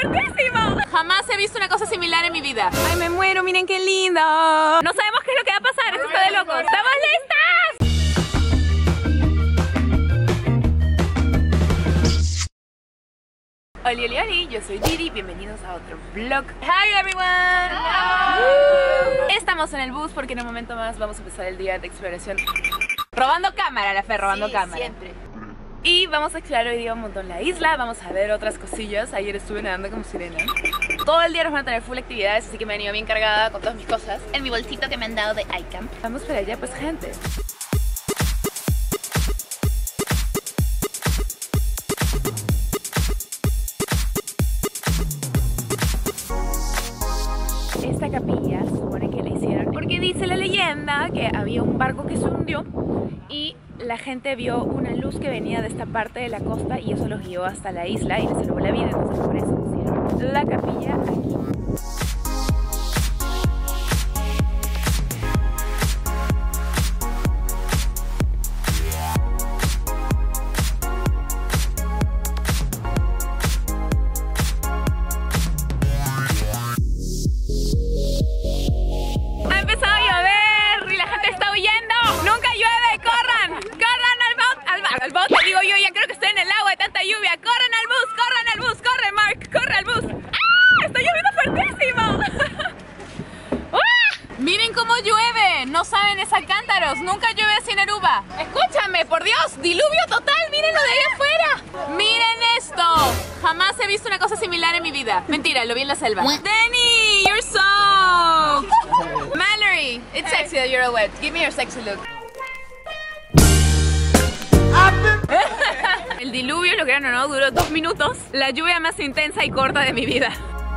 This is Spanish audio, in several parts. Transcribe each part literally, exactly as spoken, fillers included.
fuertísimo! Jamás he visto una cosa similar en mi vida. Ay, me muero, miren qué lindo. No sabemos qué es lo que va a pasar, esto está de locos. ¡Estamos listas! Oli, oli, oli, yo soy Didi, bienvenidos a otro vlog. Hi everyone. Hello. Estamos en el bus porque en un momento más vamos a empezar el día de exploración. Robando cámara, la Fe, robando sí, cámara. Siempre. Y vamos a explorar hoy día un montón la isla, vamos a ver otras cosillas. Ayer estuve nadando como sirena. Todo el día nos van a tener full actividades, así que me he venido bien cargada con todas mis cosas en mi bolsito que me han dado de iCamp. Vamos para allá, pues, gente. Esta capilla supone que la hicieron porque dice la leyenda que había un barco que se hundió y la gente vio una luz que venía de esta parte de la costa y eso los guió hasta la isla y les salvó la vida. Entonces por eso pusieron la capilla aquí. Al bote, digo yo, ya creo que estoy en el agua de tanta lluvia. ¡Corran al bus! ¡Corran al bus! ¡Corre, Mark! ¡Corre al bus! ¡Ah! ¡Está lloviendo fuertísimo! ¡Ah! Miren cómo llueve. No saben, es a cántaros. Nunca llueve así en Aruba. Escúchame, por Dios, diluvio total. Mírenlo de ahí afuera. Miren esto. Jamás he visto una cosa similar en mi vida. Mentira, lo vi en la selva. Danny, you're so... Mallory, it's sexy that you're all wet. Give me your sexy look. El diluvio, lo crean o no, duró dos minutos. La lluvia más intensa y corta de mi vida.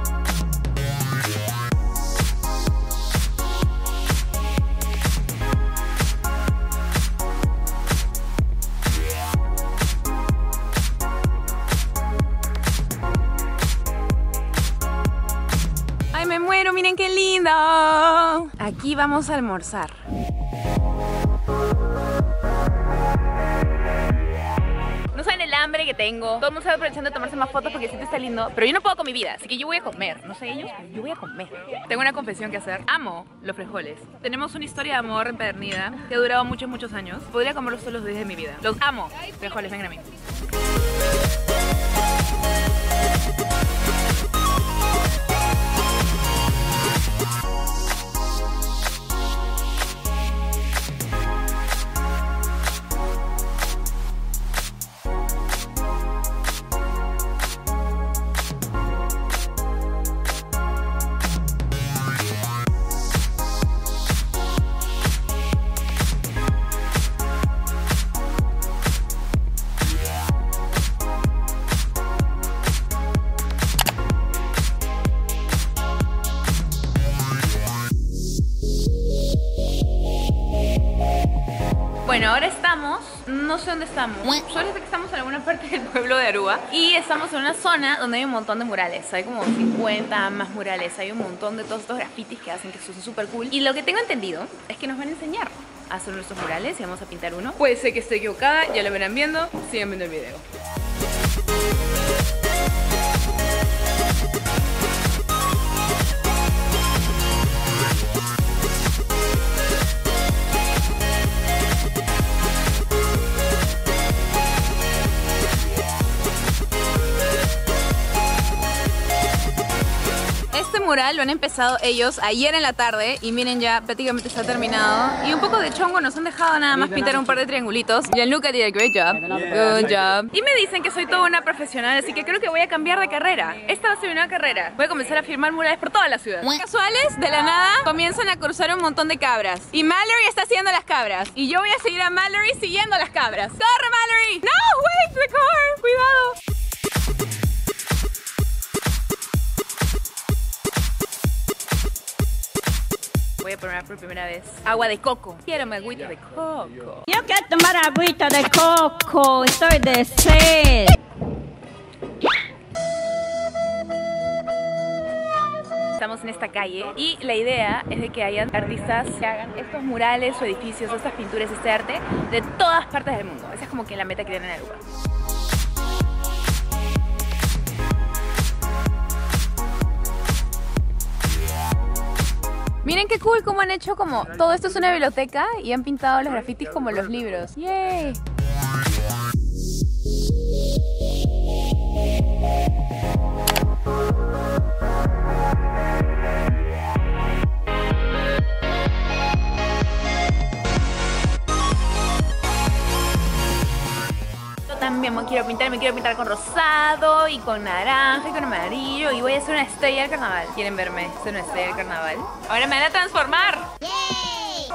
Ay, me muero, miren qué lindo. Aquí vamos a almorzar. Hambre que tengo. Todo el mundo está aprovechando de tomarse más fotos porque el sitio está lindo, pero yo no puedo con mi vida, así que yo voy a comer. No sé ellos, pero yo voy a comer. Tengo una confesión que hacer. Amo los frijoles. Tenemos una historia de amor empedernida que ha durado muchos, muchos años. Podría comerlos todos los días de mi vida. Los amo. Frijoles, vengan a mí. Bueno, ahora estamos, no sé dónde estamos, solo sé que estamos en alguna parte del pueblo de Aruba y estamos en una zona donde hay un montón de murales, hay como cincuenta más murales, hay un montón de todos estos grafitis que hacen que eso es súper cool y lo que tengo entendido es que nos van a enseñar a hacer nuestros murales y vamos a pintar uno. Puede ser que esté equivocada, ya lo verán viendo, sigan viendo el video. Mural lo han empezado ellos ayer en la tarde y miren, ya prácticamente está terminado y un poco de chongo nos han dejado nada más pintar un par de triangulitos. Gianluca did a great job, good job. Y me dicen que soy toda una profesional, así que creo que voy a cambiar de carrera. Esta va a ser una carrera. Voy a comenzar a firmar murales por toda la ciudad. Casuales, de la nada, comienzan a cruzar un montón de cabras y Mallory está siguiendo las cabras y yo voy a seguir a Mallory siguiendo las cabras. ¡Corre, Mallory! No, wait, the car, cuidado. Voy a probar por primera vez agua de coco. Quiero mi agüita de coco. Yo quiero tomar agüita de coco. Estoy de sed. Estamos en esta calle y la idea es de que hayan artistas que hagan estos murales o edificios, estas pinturas, este arte de todas partes del mundo. Esa es como que la meta que tienen en Aruba. Miren qué cool cómo han hecho como... Todo esto es una biblioteca y han pintado los grafitis como los libros. ¡Yay! También me quiero pintar, me quiero pintar con rosado y con naranja y con amarillo y voy a hacer una estrella del carnaval. ¿Quieren verme ser una estrella del carnaval? Ahora me van a transformar. ¡Yay!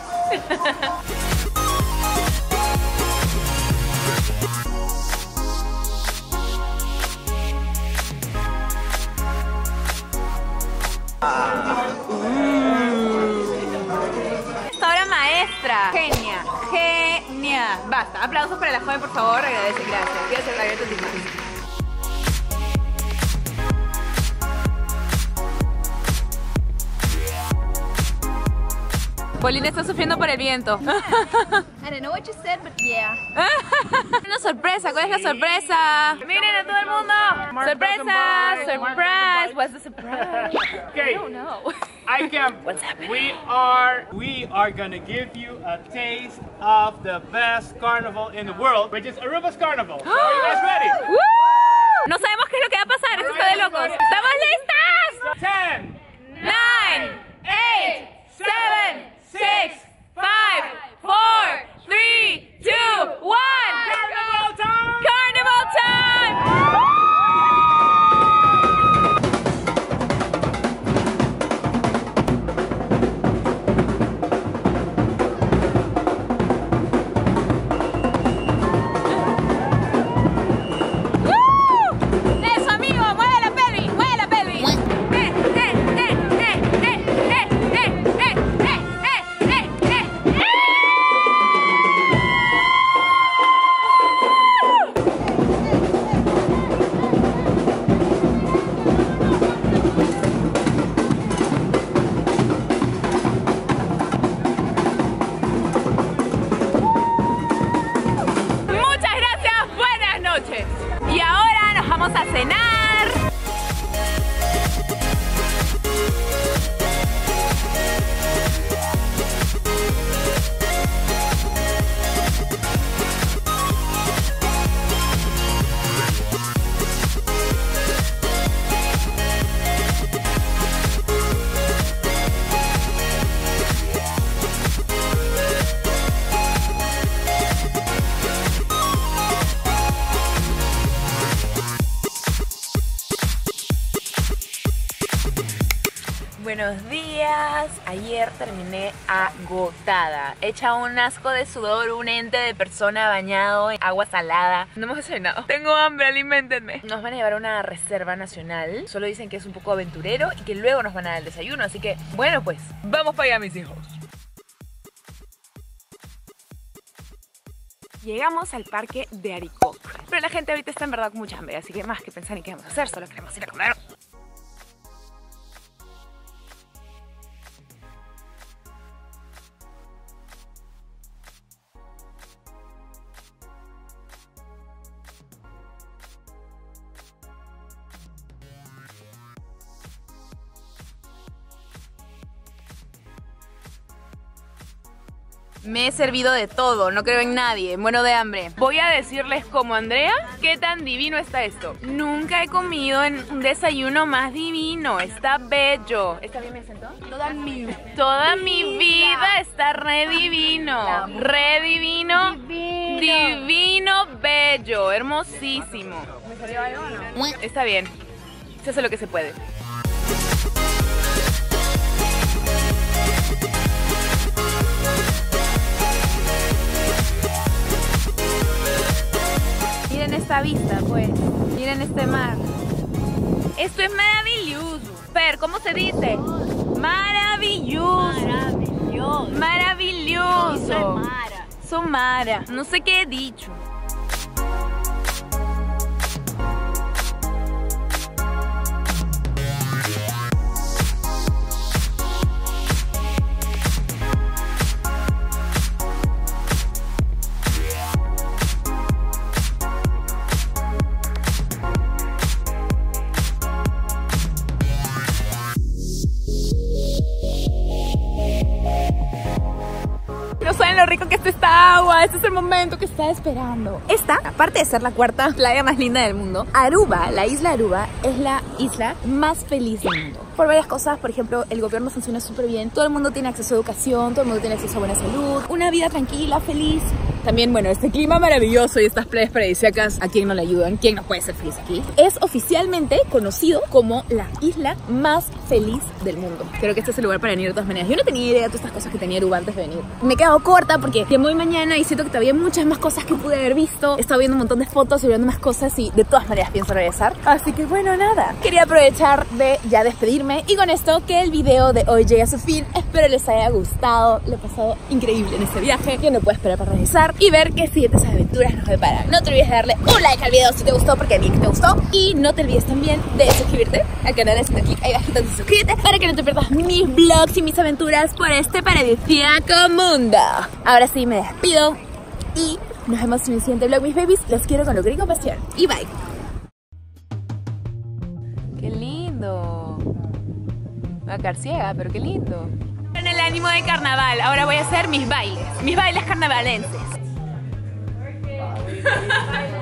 Ahora maestra. Genia. Genia. Basta. Aplausos para la joven, por favor. Agradece. Gracias. Gracias, Gabriel. Paulina está sufriendo por el viento. I don't know what you said, but yeah. Una sorpresa. ¿Cuál es la sorpresa? Miren a todo el mundo. Sorpresa. Surprise. What's the surprise? Okay. I don't know. I can. What's happening? We are we are gonna give you a taste of the best carnival in the world, which is Aruba's Carnival. So are you guys ready? ¡Woo! No sabemos qué es lo que va a pasar. Esto está de locos. ¡Estamos listas! Ten, Nine, eight, seven, six, five, four, three, two, one. carnival time! Carnival time! ¡Eso, amigo! ¡Mueve la pelvis! ¡Mueve la pelvis! ¡Eh, eh, eh, eh, eh, eh, eh, eh, eh, eh, eh, eh! Muchas gracias, buenas noches. Y ahora nos vamos a cenar. Buenos días. Ayer terminé agotada, hecha un asco de sudor, un ente de persona bañado en agua salada. No hemos desayunado. Tengo hambre, aliméntenme. Nos van a llevar a una reserva nacional. Solo dicen que es un poco aventurero y que luego nos van a dar el desayuno. Así que, bueno pues, vamos para allá, mis hijos. Llegamos al parque de Aricoc. Pero la gente ahorita está en verdad con mucha hambre, así que más que pensar en qué vamos a hacer, solo queremos ir a comer. Me he servido de todo, no creo en nadie, muero de hambre. Voy a decirles como Andrea, qué tan divino está esto. Nunca he comido en un desayuno más divino, está bello. ¿Está bien me sentó? Toda mi Toda mi vida está re divino, re divino, Divino. divino, bello, hermosísimo. ¿Me salió algo o no? Está bien, se hace lo que se puede. Miren esta vista, pues. Miren este mar. Esto es maravilloso. Fer, ¿cómo se dice? Maravilloso. Maravilloso. Maravilloso. Soy Mara. Soy Mara. No sé qué he dicho. lo rico que está esta agua. Este es el momento que estaba esperando. Esta, aparte de ser la cuarta playa más linda del mundo, Aruba, la isla Aruba, es la isla más feliz del mundo. Por varias cosas, por ejemplo, el gobierno funciona súper bien. Todo el mundo tiene acceso a educación, todo el mundo tiene acceso a buena salud, una vida tranquila, feliz. También, bueno, este clima maravilloso y estas playas paradisíacas, ¿a quién no le ayudan? ¿Quién no puede ser feliz aquí? Es oficialmente conocido como la isla más feliz del mundo. Creo que este es el lugar para venir de todas maneras. Yo no tenía idea de todas estas cosas que tenía Aruba antes de venir. Me he quedado corta porque ya muy mañana y siento que todavía hay muchas más cosas que pude haber visto. He estado viendo un montón de fotos y viendo más cosas y de todas maneras pienso regresar. Así que bueno, nada. Quería aprovechar de ya despedirme y con esto que el video de hoy llegue a su fin. Espero les haya gustado. Lo he pasado increíble en este viaje. Yo no puedo esperar para regresar y ver qué siguientes aventuras nos deparan. No te olvides de darle un like al video si te gustó, porque a mí que te gustó. Y no te olvides también de suscribirte al canal, haciendo clic ahí abajito de suscríbete para que no te pierdas mis vlogs y mis aventuras por este paradisíaco mundo. Ahora sí me despido y nos vemos en el siguiente vlog, mis babies. Los quiero con locura y compasión. Y bye. Qué lindo. Va a quedar ciega, pero qué lindo. En el ánimo de carnaval, ahora voy a hacer mis bailes, mis bailes carnavalenses.